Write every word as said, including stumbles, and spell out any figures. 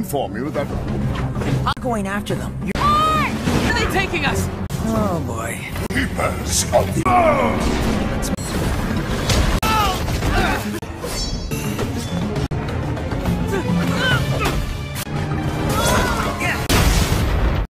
inform you that... I'm going after them. You're... Where are they taking us? Oh, boy. Keepers of the...